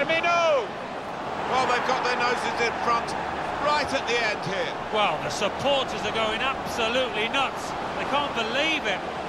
Firmino! Well, they've got their noses in front right at the end here. Well, the supporters are going absolutely nuts. They can't believe it.